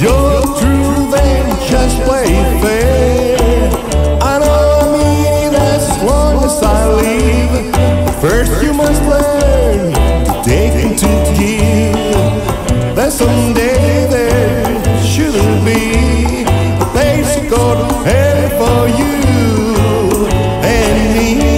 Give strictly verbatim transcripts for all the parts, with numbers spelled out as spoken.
you're true, then just play fair. I know I mean it as long as I live. First you must learn to take and to give. Then someday there shouldn't be a place to go to heaven for you and me.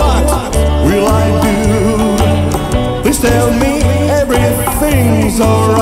Tell me everything's alright.